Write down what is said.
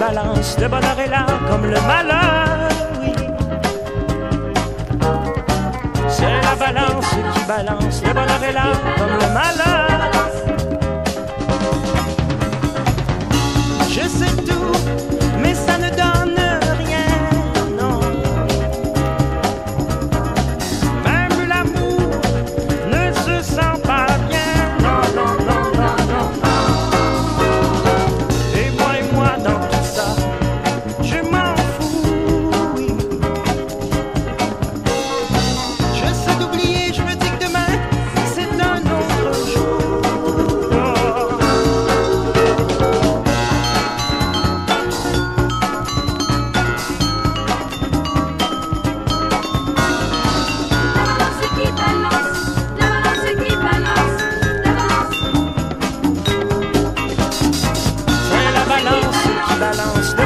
balance, le bonheur est là comme le malheur, oui. C'est la balance qui balance, le bonheur est là comme le malheur. Je sais tout, mais ça ne donne rien, non. Même l'amour ne se sent pas bien, non, non, non, non, non, non. Et moi dans tout ça, je m'en fous, oui. J'essaie d'oublier, je me dis que demain, c'est un autre jour. Oh. C'est la balance qui balance.